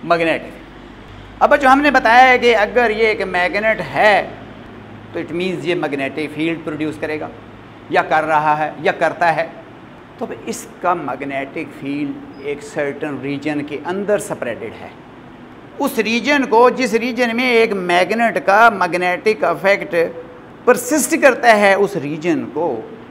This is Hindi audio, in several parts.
मैग्नेटिक। अब जो हमने बताया है कि अगर ये एक मैग्नेट है तो इट मीन्स ये मैग्नेटिक फील्ड प्रोड्यूस करेगा या कर रहा है या करता है। तो इसका मैग्नेटिक फील्ड एक सर्टन रीजन के अंदर स्प्रेडेड है। उस रीजन को, जिस रीजन में एक मैग्नेट का मैग्नेटिक इफेक्ट परसिस्ट करता है, उस रीजन को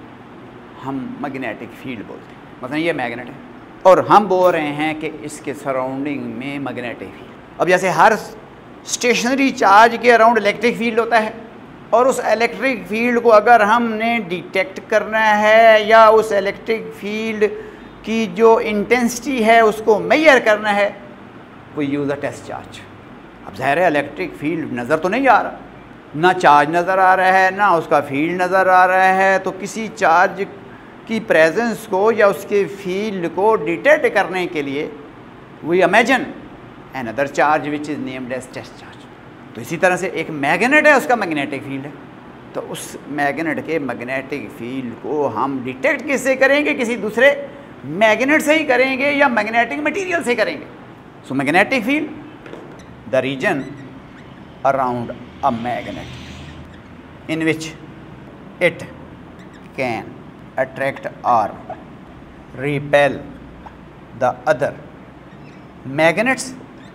हम मैग्नेटिक फील्ड बोलते हैं। मतलब ये मैग्नेट है और हम बोल रहे हैं कि इसके सराउंडिंग में मैग्नेटिक फील्ड। अब जैसे हर स्टेशनरी चार्ज के अराउंड इलेक्ट्रिक फील्ड होता है और उस इलेक्ट्रिक फील्ड को अगर हमने डिटेक्ट करना है या उस इलेक्ट्रिक फील्ड की जो इंटेंसिटी है उसको मेजर करना है, वो यूज़ अ टेस्ट चार्ज। अब ज़ाहिर है इलेक्ट्रिक फील्ड नज़र तो नहीं आ रहा, ना चार्ज नज़र आ रहा है ना उसका फील्ड नज़र आ रहा है, तो किसी चार्ज की प्रेजेंस को या उसके फील्ड को डिटेक्ट करने के लिए we imagine another charge which is named as test charge. तो इसी तरह से एक मैग्नेट है, उसका मैग्नेटिक फील्ड है, तो उस मैग्नेट के मैग्नेटिक फील्ड को हम डिटेक्ट किससे करेंगे? किसी दूसरे मैग्नेट से ही करेंगे या मैग्नेटिक मटेरियल से करेंगे। So magnetic field, the region around a magnet in which it can attract or repel the other magnets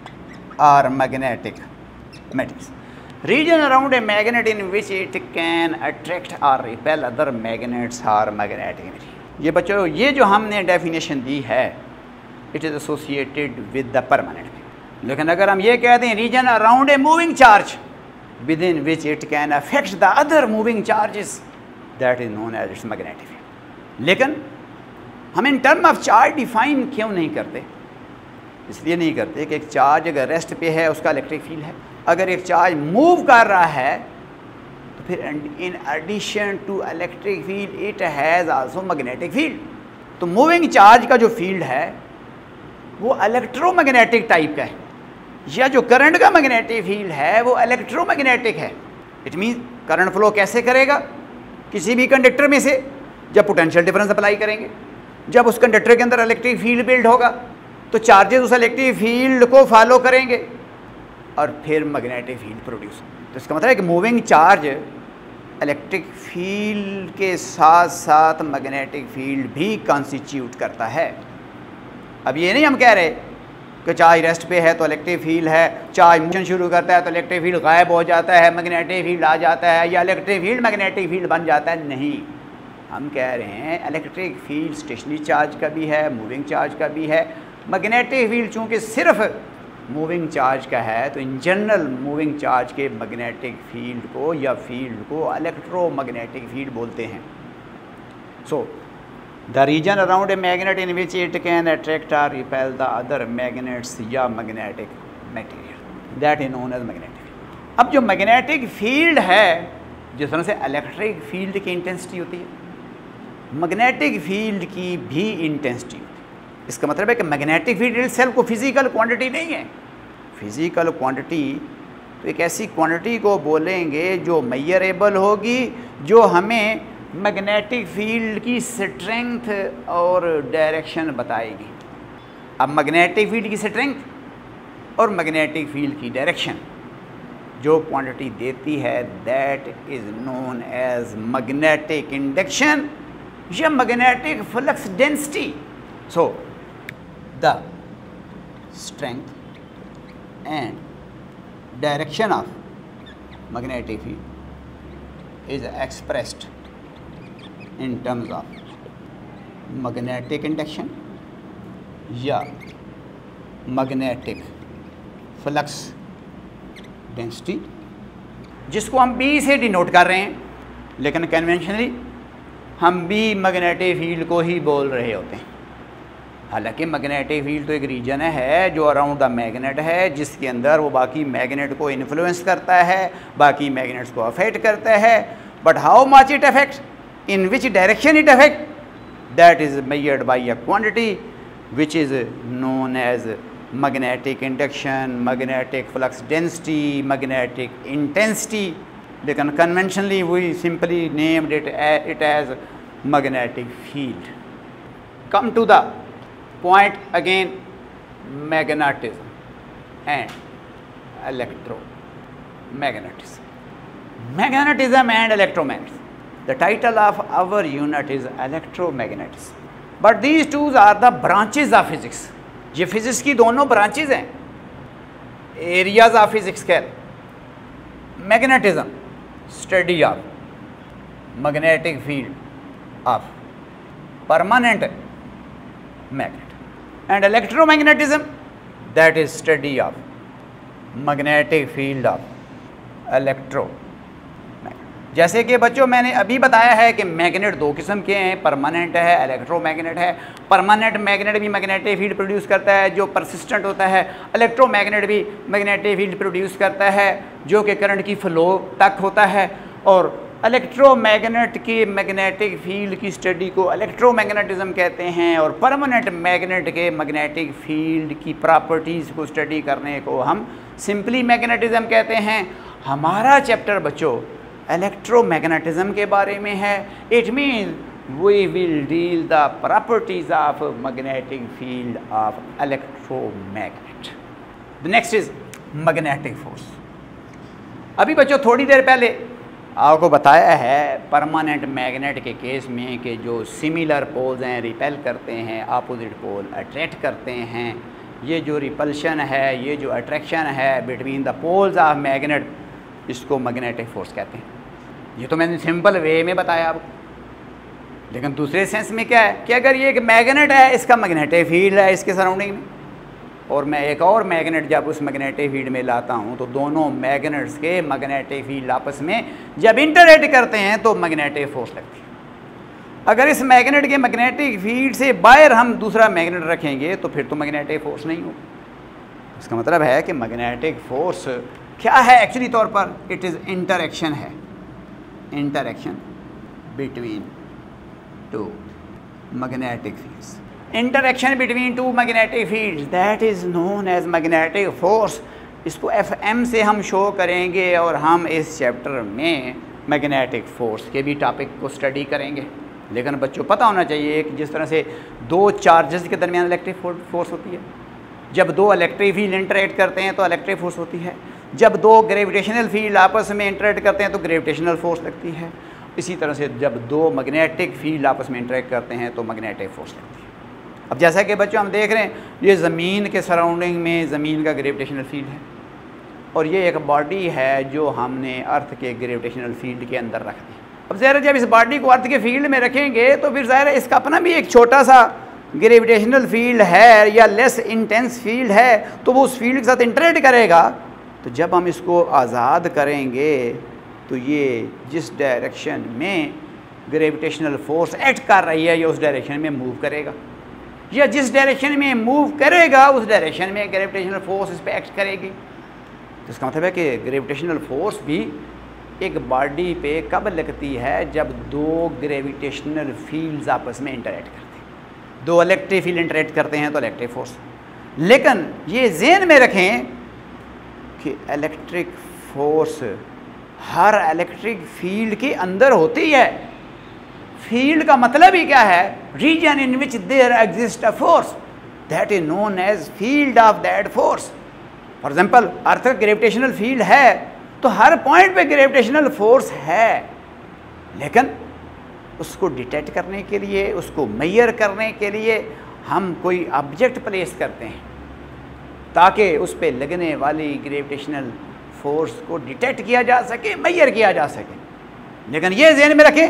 or magnetic materials. Region around a magnet in which it can attract or repel other magnets or magnetic material. ये बच्चों, ये जो हमने डेफिनेशन दी है, it is associated with the permanent. लेकिन अगर हम ये कहते हैं region around a moving charge with in which it can affect the other moving charges, that is known as its magnetic. लेकिन हम in term of charge define क्यों नहीं करते? इसलिए नहीं करते कि एक चार्ज अगर रेस्ट पे है उसका इलेक्ट्रिक फील्ड है, अगर एक चार्ज मूव कर रहा है तो फिर in addition to electric field it has also magnetic field. तो मूविंग चार्ज का जो फील्ड है वो इलेक्ट्रोमैग्नेटिक टाइप का है, या जो करंट का मैग्नेटिक फील्ड है वो इलेक्ट्रोमैग्नेटिक है। इट मीन्स करंट फ्लो कैसे करेगा? किसी भी कंडक्टर में से जब पोटेंशियल डिफरेंस अप्लाई करेंगे, जब उस कंडक्टर के अंदर इलेक्ट्रिक फील्ड बिल्ड होगा तो चार्जेस उस इलेक्ट्रिक फील्ड को फॉलो करेंगे और फिर मैग्नेटिक फील्ड प्रोड्यूस। तो इसका मतलब है कि मूविंग चार्ज इलेक्ट्रिक फील्ड के साथ साथ मैग्नेटिक फील्ड भी कॉन्स्टिट्यूट करता है। अब ये नहीं हम कह रहे कि चार्ज रेस्ट पे है तो इलेक्ट्रिक फील्ड है, चार्ज मोशन शुरू करता है तो इलेक्ट्रिक फील्ड गायब हो जाता है, मैग्नेटिक फील्ड आ जाता है, या इलेक्ट्रिक फील्ड मैग्नेटिक फील्ड बन जाता है। नहीं, हम कह रहे हैं इलेक्ट्रिक फील्ड स्टेशनरी चार्ज का भी है, मूविंग चार्ज का भी है। मैग्नेटिक फील्ड चूँकि सिर्फ मूविंग चार्ज का है तो इन जनरल मूविंग चार्ज के मैग्नेटिक फील्ड को या फील्ड को इलेक्ट्रोमैग्नेटिक फील्ड बोलते हैं। So the region around a magnet in which it can attract or repel the other magnets या magnetic material, that is known as magnetic field. अब जो मैग्नेटिक फील्ड है, जिस तरह से इलेक्ट्रिक फील्ड की इंटेंसिटी होती है, मैग्नेटिक फील्ड की भी इंटेंसिटी होती है। इसका मतलब है कि मैग्नेटिक फील्ड इटसेल्फ को फिजिकल क्वांटिटी नहीं है। फिजिकल क्वांटिटी तो एक ऐसी क्वांटिटी को बोलेंगे जो मेजरेबल होगी, जो हमें मैग्नेटिक फील्ड की स्ट्रेंथ और डायरेक्शन बताएगी। अब मैग्नेटिक फील्ड की स्ट्रेंथ और मैग्नेटिक फील्ड की डायरेक्शन जो क्वांटिटी देती है, that is known as magnetic induction या magnetic flux density. So the strength and direction of magnetic field is expressed in terms of magnetic induction या magnetic flux density, जिसको हम B से डिनोट कर रहे हैं, लेकिन कन्वेंशनली हम भी मैग्नेटिक फील्ड को ही बोल रहे होते हैं। हालांकि मैग्नेटिक फील्ड तो एक रीजन है जो अराउंड द मैग्नेट है, जिसके अंदर वो बाकी मैग्नेट को इन्फ्लुएंस करता है, बाकी मैग्नेट्स को अफेक्ट करता है। But how much it affects, in which direction it affect, that is measured by a quantity which is known as magnetic induction, magnetic flux density, magnetic intensity. लेकिन conventionally we simply named it as magnetic field. Come to the point again, magnetism. and electromagnetism. Magnetism and electromagnetism. The title of our unit is electromagnetism. But these two are the branches of physics. ये फिजिक्स की दोनों ब्रांचेज हैं, एरियाज ऑफ फिजिक्स कह रहे. Magnetism study of magnetic field of permanent magnet, and electromagnetism that is study of magnetic field of electro. जैसे कि बच्चों मैंने अभी बताया है कि मैग्नेट दो किस्म के हैं, परमानेंट है, इलेक्ट्रोमैग्नेट है. परमानेंट मैग्नेट भी मैग्नेटिक फील्ड प्रोड्यूस करता है जो परसिस्टेंट होता है. इलेक्ट्रोमैग्नेट भी मैग्नेटिक फील्ड प्रोड्यूस करता है जो कि करंट की फ्लो तक होता है. और इलेक्ट्रोमैग्नेट के मैग्नेटिक फील्ड की स्टडी को इलेक्ट्रोमैग्नेटिज्म कहते हैं, और परमानेंट मैग्नेट के मैग्नेटिक फील्ड की प्रॉपर्टीज़ को स्टडी करने को हम सिंपली मैग्नेटिज्म कहते हैं. हमारा चैप्टर बच्चों इलेक्ट्रोमैग्नेटिज्म के बारे में है. It mean we will deal the properties of magnetic field of electromagnet. The next is magnetic force. अभी बच्चों थोड़ी देर पहले आपको बताया है परमानेंट मैग्नेट के केस में कि जो सिमिलर पोल्स हैं रिपेल करते हैं, अपोजिट पोल अट्रैक्ट करते हैं. ये जो रिपल्शन है, ये जो अट्रैक्शन है between the poles of magnet, इसको मैग्नेटिक फोर्स कहते हैं. ये तो मैंने सिंपल वे में बताया आपको. लेकिन दूसरे सेंस में क्या है कि अगर ये एक मैग्नेट है, इसका मैग्नेटिक फील्ड है इसके सराउंडिंग में, और मैं एक और मैग्नेट जब उस मैग्नेटिक फील्ड में लाता हूँ तो दोनों मैग्नेट्स के मैग्नेटिक फील्ड आपस में जब इंटरैक्ट करते हैं तो मैग्नेटिक फोर्स लगती है. अगर इस मैग्नेट के मैग्नेटिक फील्ड से बाहर हम दूसरा मैग्नेट रखेंगे तो फिर तो मैग्नेटिक फोर्स नहीं हो. इसका मतलब है कि मैग्नेटिक फोर्स क्या है एक्चुअली तौर पर? इट इज़ इंटरैक्शन है, interaction between two magnetic fields. Interaction between two magnetic fields that is known as magnetic force. इसको FM से हम शो करेंगे और हम इस चैप्टर में मैग्नेटिक फोर्स के भी टॉपिक को स्टडी करेंगे. लेकिन बच्चों पता होना चाहिए कि जिस तरह से दो चार्जेस के दरमियान इलेक्ट्रिक फोर्स होती है, जब दो इलेक्ट्रिक फील्ड इंटरैक्ट करते हैं तो इलेक्ट्रिक फोर्स होती है. जब दो ग्रेविटेशनल फील्ड आपस में इंटरैक्ट करते हैं तो ग्रेविटेशनल फोर्स लगती है. इसी तरह से जब दो मैग्नेटिक फील्ड आपस में इंटरैक्ट करते हैं तो मैग्नेटिक फोर्स लगती है. अब जैसा कि बच्चों हम देख रहे हैं ये ज़मीन के सराउंडिंग में ज़मीन का ग्रेविटेशनल फील्ड है, और ये एक बॉडी है जो हमने अर्थ के ग्रेविटेशनल फील्ड के अंदर रख दी. अब ज़ाहिर जब इस बॉडी को अर्थ के फील्ड में रखेंगे तो फिर ज़ाहिर इसका अपना भी एक छोटा सा ग्रेविटेशनल फील्ड है या लेस इंटेंस फील्ड है, तो वो उस फील्ड के साथ इंटरैक्ट करेगा. तो जब हम इसको आज़ाद करेंगे तो ये जिस डायरेक्शन में ग्रेविटेशनल फोर्स एक्ट कर रही है ये उस डायरेक्शन में मूव करेगा, या जिस डायरेक्शन में मूव करेगा उस डायरेक्शन में ग्रेविटेशनल फोर्स इस पर एक्ट करेगी. तो इसका मतलब है कि ग्रेविटेशनल फोर्स भी एक बॉडी पे कब लगती है? जब दो ग्रेविटेशनल फील्ड्स आपस में इंटरैक्ट करते हैं. दो इलेक्ट्रिक फील्ड इंटरैक्ट करते हैं तो इलेक्ट्रिक फोर्स. लेकिन ये ज़हन में रखें कि इलेक्ट्रिक फोर्स हर इलेक्ट्रिक फील्ड के अंदर होती है. फील्ड का मतलब ही क्या है? Reason in which there exist a force that is known as field of that force. For example earth का ग्रेविटेशनल फील्ड है तो हर पॉइंट पे ग्रेविटेशनल फोर्स है, लेकिन उसको डिटेक्ट करने के लिए, उसको मेजर करने के लिए हम कोई ऑब्जेक्ट प्लेस करते हैं ताकि उस पर लगने वाली ग्रेविटेशनल फोर्स को डिटेक्ट किया जा सके, मेजर किया जा सके. लेकिन ये ज़हन में रखें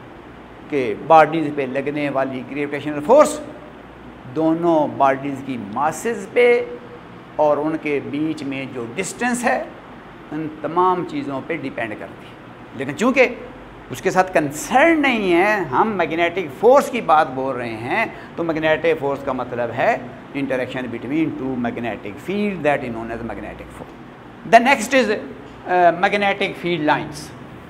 कि बॉडीज़ पे लगने वाली ग्रेविटेशनल फोर्स दोनों बॉडीज़ की मासेस पे और उनके बीच में जो डिस्टेंस है उन तमाम चीज़ों पे डिपेंड करती है. लेकिन चूँकि उसके साथ कंसर्न नहीं है, हम मैग्नेटिक फोर्स की बात बोल रहे हैं, तो मैग्नेटिक फोर्स का मतलब है interaction between two magnetic field that is known as magnetic force. The next is magnetic field lines.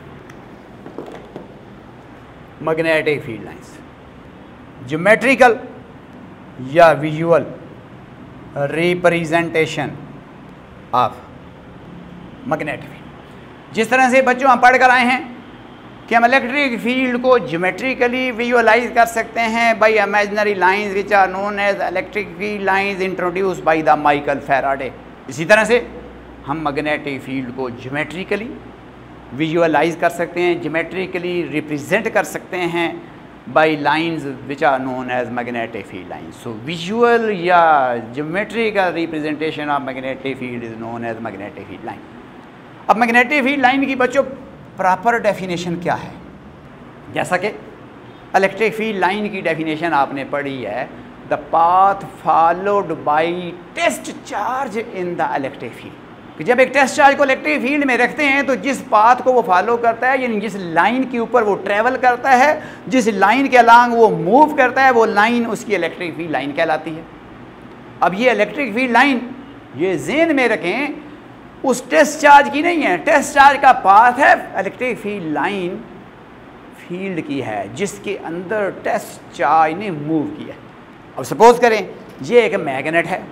Magnetic field lines geometrical या visual representation of magnetic field. जिस तरह से बच्चों हम पढ़ कर आए हैं कि हम इलेक्ट्रिक फील्ड को ज्योमेट्रिकली विजुअलाइज कर सकते हैं by imaginary lines which are known as electric field lines introduced by the Michael Faraday. इसी तरह से हम मैग्नेटिक फील्ड को ज्योमेट्रिकली विजुअलाइज कर सकते हैं, ज्योमेट्रिकली रिप्रेजेंट कर सकते हैं by lines which are known as magnetic field lines. So visual या geometrical representation of magnetic field is known as magnetic field line. अब मैग्नेटिक फील्ड लाइन की बच्चों प्रॉपर डेफिनेशन क्या है? जैसा कि इलेक्ट्रिक फील्ड लाइन की डेफिनेशन आपने पढ़ी है, the path followed by test charge in the electric field, कि जब एक टेस्ट चार्ज को इलेक्ट्रिक फील्ड में रखते हैं तो जिस पाथ को वो फॉलो करता है, यानी जिस लाइन के ऊपर वो ट्रेवल करता है, जिस लाइन के अलॉन्ग वो मूव करता है, वो लाइन उसकी इलेक्ट्रिक फील्ड लाइन कहलाती है। अब ये इलेक्ट्रिक फील्ड लाइन, ये ज़हन में रखें, उस टेस्ट चार्ज की नहीं है, टेस्ट चार्ज का पाथ है, इलेक्ट्रिक फील्ड लाइन फील्ड की है जिसके अंदर टेस्ट चार्ज ने मूव किया। अब सपोज करें ये एक मैग्नेट है,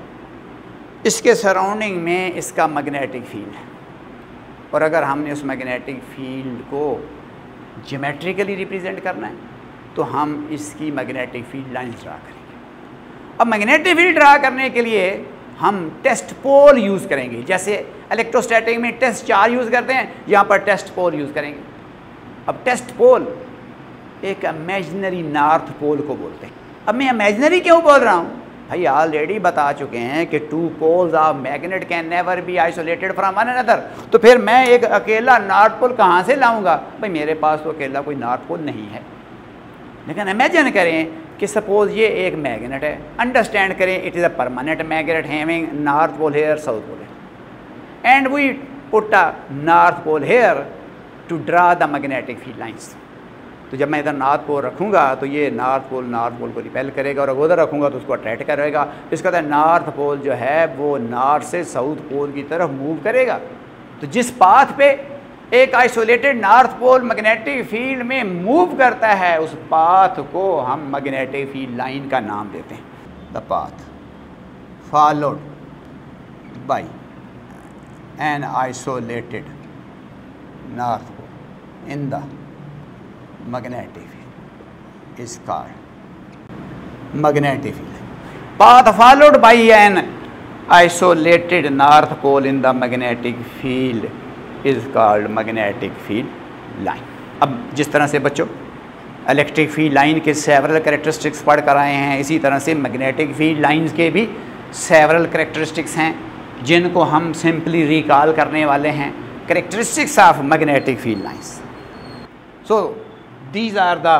इसके सराउंडिंग में इसका मैग्नेटिक फील्ड है, और अगर हमने उस मैग्नेटिक फील्ड को ज्योमेट्रिकली रिप्रेजेंट करना है तो हम इसकी मैग्नेटिक फील्ड लाइन ड्रा करेंगे। अब मैग्नेटिक फील्ड ड्रा करने के लिए हम टेस्ट पोल यूज़ करेंगे, जैसे इलेक्ट्रोस्टैटिक में टेस्ट चार्ज यूज़ करते हैं, यहाँ पर टेस्ट पोल यूज़ करेंगे। अब टेस्ट पोल एक इमेजिनरी नॉर्थ पोल को बोलते हैं। अब मैं इमेजिनरी क्यों बोल रहा हूँ? भाई ऑलरेडी बता चुके हैं कि two poles of magnet can never be isolated from one another. तो फिर मैं एक अकेला नॉर्थ पोल कहाँ से लाऊंगा? भाई मेरे पास तो अकेला कोई नॉर्थ पोल नहीं है। लेकिन इमेजिन करें कि सपोज ये एक मैग्नेट है, अंडरस्टैंड करें it is a permanent magnet having north pole here, south pole here, and we put a north pole here to draw the magnetic field lines. तो जब मैं इधर नॉर्थ पोल रखूँगा तो ये नॉर्थ पोल को रिपेल करेगा, और अगर उधर रखूँगा तो उसको अट्रैक्ट करेगा। इसका मतलब नॉर्थ पोल जो है वो नॉर्थ से साउथ पोल की तरफ मूव करेगा। तो जिस पाथ पे एक isolated north pole magnetic field में मूव करता है, उस पाथ को हम मैग्नेटिक फील्ड लाइन का नाम देते हैं। The path followed by an isolated north pole in the magnetic field is called magnetic field. Path followed by an isolated north pole in the magnetic field is called magnetic field line. अब जिस तरह से बच्चों इलेक्ट्रिक फील्ड लाइन के सेवरल कैरेक्टरिस्टिक्स पढ़ कर आए हैं, इसी तरह से मैग्नेटिक फील्ड लाइंस के भी सेवरल कैरेक्टरिस्टिक्स हैं जिनको हम सिंपली रिकॉल करने वाले हैं। Characteristics of magnetic field lines. So these are the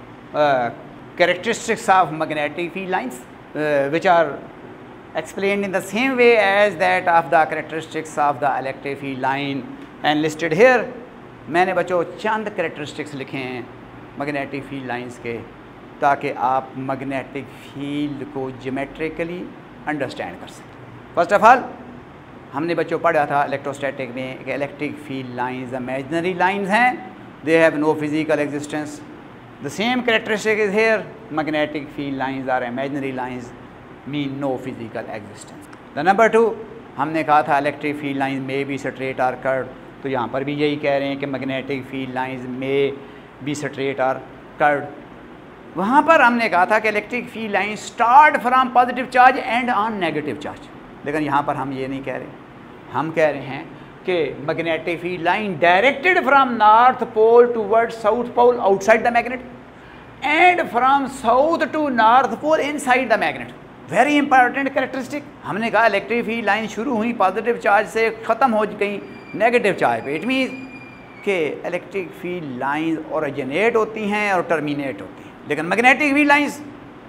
characteristics of magnetic field lines which are explained in the same way as that of the characteristics of the electric field line and listed here। मैंने बच्चों चंद characteristics लिखे हैं magnetic field lines के, ताकि आप magnetic field को geometrically understand कर सकें। फर्स्ट ऑफ ऑल हमने बच्चों पढ़ा था इलेक्ट्रोस्टैटिक में कि electric field lines imaginary lines हैं, they have no physical existence. The same characteristic is here. Magnetic field lines are imaginary lines, mean no physical existence. The number two, हमने कहा था electric field lines may be straight or curved, तो यहाँ पर भी यही कह रहे हैं कि magnetic field lines may be straight or curved। वहाँ पर हमने कहा था कि electric field lines start from positive charge and on negative charge, लेकिन यहाँ पर हम ये नहीं कह रहे, हम कह रहे हैं कि magnetic field line directed from north pole toward south pole outside the magnet and from south to north pole inside the magnet. Very important characteristic. हमने कहा इलेक्ट्रिक फील्ड लाइन शुरू हुई पॉजिटिव चार्ज से, ख़त्म हो गई नेगेटिव चार्ज पे। इट मीन्स कि इलेक्ट्रिक फील्ड लाइन ओरिजिनेट होती हैं और टर्मिनेट होती हैं, लेकिन magnetic field lines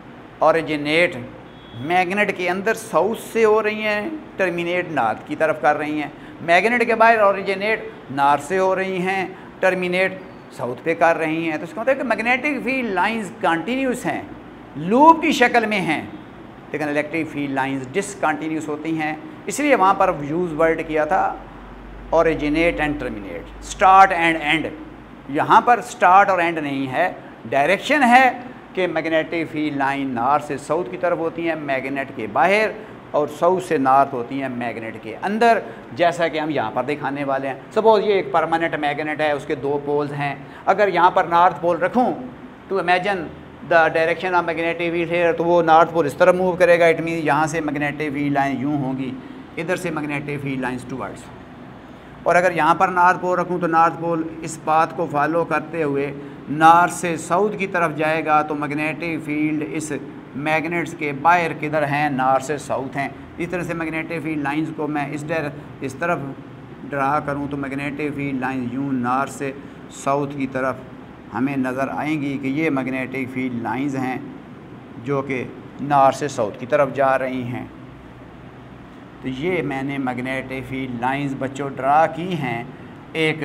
originate magnet के अंदर साउथ से हो रही हैं, टर्मिनेट नॉर्थ की तरफ कर रही हैं। मैग्नेट के बाहर ओरिजिनेट नॉर्थ से हो रही हैं, टर्मिनेट साउथ पे कर रही हैं। तो इसका मतलब है कि मैग्नेटिक फील्ड लाइंस कंटिन्यूस हैं, लूप की शक्ल में हैं, लेकिन इलेक्ट्रिक फील्ड लाइंस डिसकंटिन्यूस होती हैं। इसलिए वहाँ पर यूज़ वर्ड किया था originate and terminate, start and end. यहाँ पर स्टार्ट और एंड नहीं है, डायरेक्शन है कि मैग्नेटिक फील्ड लाइन नॉर्थ से साउथ की तरफ होती हैं मैग्नेट के बाहर, और साउथ से नॉर्थ होती हैं मैग्नेट के अंदर, जैसा कि हम यहाँ पर दिखाने वाले हैं। सपोज ये एक परमानेंट मैग्नेट है, उसके दो पोल्स हैं। अगर यहाँ पर नॉर्थ पोल रखूँ to imagine the direction of magnetic field है, तो वो नॉर्थ पोल इस तरफ मूव करेगा। इट मीन यहाँ से मैग्नेटिक फील्ड लाइन यूँ होंगी, इधर से मैग्नेटिक फील्ड लाइंस टूवर्ड्स। और अगर यहाँ पर नॉर्थ पोल रखूँ तो नॉर्थ पोल इस पाथ को फॉलो करते हुए नॉर्थ से साउथ की तरफ जाएगा, तो मैग्नेटिक फील्ड इस मैग्नेट्स के बाहर किधर हैं, नॉर्थ से साउथ हैं। इस तरह से मैग्नेटिक फील्ड लाइंस को मैं इस तरफ ड्रा करूँ तो मैग्नेटिक फील्ड लाइंस यूँ नॉर्थ से साउथ की तरफ हमें नज़र आएंगी कि ये मैग्नेटिक फील्ड लाइंस हैं जो कि नॉर्थ से साउथ की तरफ जा रही हैं। तो ये मैंने मैग्नेटिक फील्ड लाइंस बच्चों ड्रा की हैं एक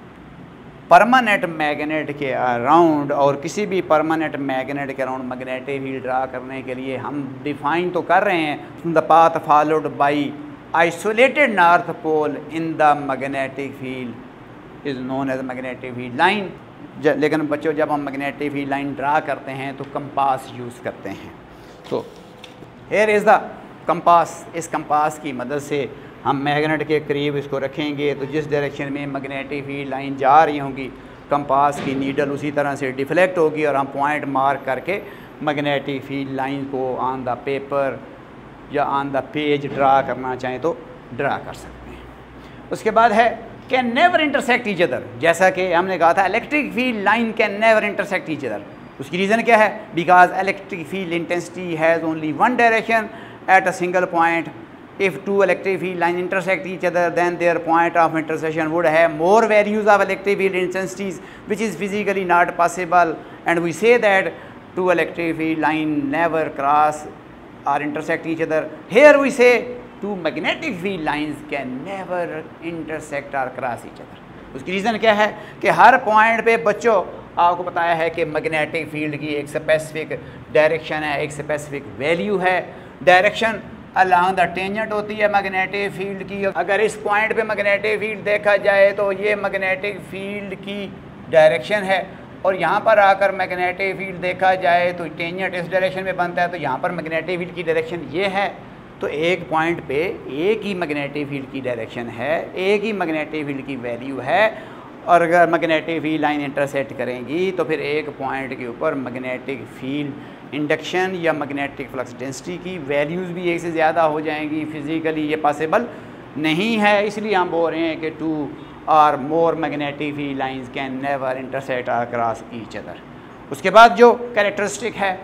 परमानेंट मैग्नेट के अराउंड। और किसी भी परमानेंट मैग्नेट के अराउंड मैग्नेटिक फील्ड ड्रा करने के लिए हम डिफ़ाइन तो कर रहे हैं the path followed by isolated north pole in the magnetic field is known as magnetic field line. लेकिन बच्चों जब हम मैग्नेटिक फील्ड लाइन ड्रा करते हैं तो कंपास यूज़ करते हैं। तो हियर इज़ द कंपास। इस कंपास की मदद से हम मैग्नेट के करीब इसको रखेंगे तो जिस डायरेक्शन में मैग्नेटिक फील्ड लाइन जा रही होंगी कंपास की नीडल उसी तरह से डिफ्लेक्ट होगी और हम पॉइंट मार्क करके मैग्नेटिक फील्ड लाइन को ऑन द पेपर या ऑन द पेज ड्रा करना चाहें तो ड्रा कर सकते हैं। उसके बाद है can never intersect each other. जैसा कि हमने कहा था electric field line can never intersect each other. उसकी रीज़न क्या है? Because electric field intensity has only one direction at a single point. If two electric field lines intersect each other, then their point of intersection would have more values of electric field intensities, which is physically not possible. And we say that two electric field lines never cross or intersect each other. Here we say two magnetic field lines can never intersect or cross each other. उसकी रीज़न क्या है कि हर पॉइंट पे बच्चों आपको बताया है कि मैग्नेटिक फील्ड की एक स्पेसिफिक डायरेक्शन है, एक स्पेसिफिक वैल्यू है। डायरेक्शन अलॉन्ग द टेंजेंट होती है मैग्नेटिक फील्ड की। अगर इस पॉइंट पे मैग्नेटिक फील्ड देखा जाए तो ये मैग्नेटिक फील्ड की डायरेक्शन है और यहाँ पर आकर मैग्नेटिक फील्ड देखा जाए तो टेंजेंट इस डायरेक्शन में बनता है, तो यहाँ पर मैग्नेटिक फील्ड की डायरेक्शन ये है। तो एक पॉइंट पे एक ही मैग्नेटिक फील्ड की डायरेक्शन है, एक ही मैग्नेटिक फील्ड की वैल्यू है। और अगर मैग्नेटिक फील्ड लाइन इंटरसेक्ट करेंगी तो फिर एक पॉइंट के ऊपर मैग्नेटिक फील्ड इंडक्शन या मैग्नेटिक फ्लक्स डेंसिटी की वैल्यूज़ भी एक से ज़्यादा हो जाएंगी। फिज़िकली ये पॉसिबल नहीं है, इसलिए हम बोल रहे हैं कि टू और more magnetic field lines can never intersect across each other. उसके बाद जो कैरेक्टरिस्टिक है,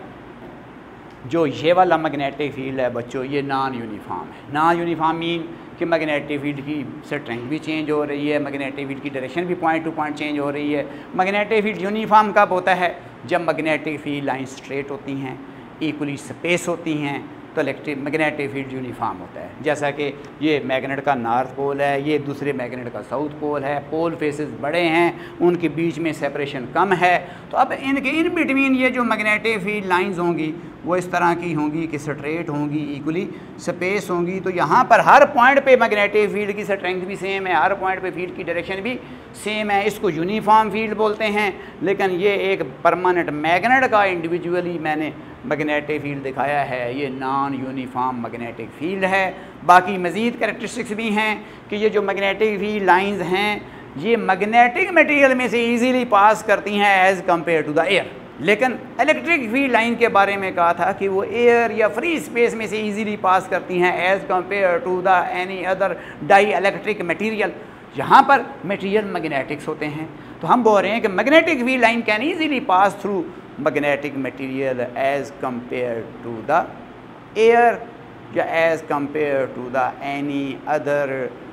जो ये वाला मैग्नेटिक फील्ड है बच्चों, ये नॉन यूनिफॉर्म है। नॉन यूनिफॉर्म मीन कि मैग्नेटिक फील्ड की स्ट्रेंथ भी चेंज हो रही है, मैग्नेटिक फील्ड की डायरेक्शन भी पॉइंट टू पॉइंट चेंज हो रही है। मैग्नेटिक फील्ड यूनिफॉर्म कब होता है? जब मैग्नेटिक फील्ड लाइन स्ट्रेट होती हैं, इक्वली स्पेस होती हैं, तो इलेक्ट्रिक मैग्नेटिक फील्ड यूनिफॉर्म होता है। जैसा कि ये मैग्नेट का नॉर्थ पोल है, ये दूसरे मैग्नेट का साउथ पोल है, पोल फेसेस बड़े हैं, उनके बीच में सेपरेशन कम है। तो अब इनके इन बिटवीन ये जो मैग्नेटिक फील्ड लाइंस होंगी वो इस तरह की होंगी कि स्ट्रेट होंगी, इक्वली स्पेस होंगी। तो यहाँ पर हर पॉइंट पे मैग्नेटिक फील्ड की स्ट्रेंथ भी सेम है, हर पॉइंट पे फील्ड की डायरेक्शन भी सेम है। इसको यूनिफॉर्म फील्ड बोलते हैं। लेकिन ये एक परमानेंट मैग्नेट का इंडिविजुअली मैंने मैग्नेटिक फील्ड दिखाया है, ये नॉन यूनिफॉर्म मैग्नेटिक फील्ड है। बाकी मज़ीद कैरेक्टरिस्टिक्स भी हैं कि ये जो मैग्नेटिक फील्ड लाइंस हैं ये मैग्नेटिक मटेरियल में से इजीली पास करती हैं as compare to the air. लेकिन इलेक्ट्रिक फील्ड लाइन के बारे में कहा था कि वो एयर या फ्री स्पेस में से इजीली पास करती हैं as compare to the any other dielectric material. यहाँ पर मटीरियल मैग्नेटिक्स होते हैं, तो हम बोल रहे हैं कि magnetic field line can easily pass through magnetic material as compared to the air या as compared to the any other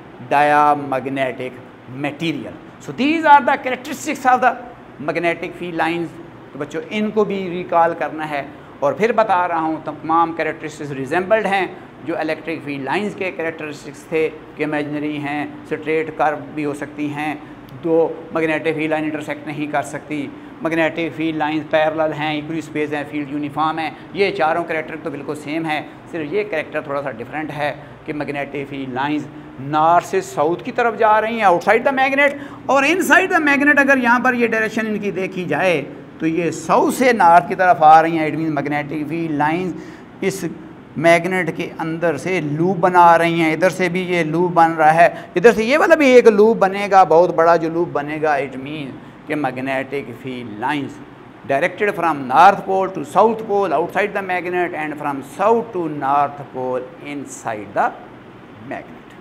diamagnetic material. So these are the characteristics of the magnetic field lines. तो बच्चों इनको भी रिकॉल करना है। और फिर बता रहा हूँ तमाम कैरेक्टरिस्टिक्स रिजेंबल्ड हैं जो इलेक्ट्रिक फील्ड लाइंस के कैरेक्टरिस्टिक्स थे कि इमेजिनरी हैं, स्ट्रेट कर्व भी हो सकती हैं, दो मैग्नेटिक फील्ड लाइन इंटरसेक्ट नहीं कर सकती, मैग्नेटिक फील्ड लाइंस पैरेलल हैं, इक्वली स्पेस है, फील्ड यूनिफॉर्म है। ये चारों कैरेक्टर तो बिल्कुल सेम है, सिर्फ ये कैरेक्टर थोड़ा सा डिफरेंट है कि मैग्नेटिक फील्ड लाइंस नॉर्थ से साउथ की तरफ जा रही हैं आउटसाइड द मैग्नेट, और इनसाइड द मैग्नेट अगर यहाँ पर ये डायरेक्शन इनकी देखी जाए तो ये साउथ से नॉर्थ की तरफ आ रही हैं। It mean magnetic field lines इस मैग्नेट के अंदर से लूप बना रही हैं। इधर से भी ये लूप बन रहा है, इधर से ये वाला भी एक लूप बनेगा, बहुत बड़ा जो लूप बनेगा। इट मीन कि magnetic field lines directed from north pole to south pole outside the magnet and from south to north pole inside the magnet.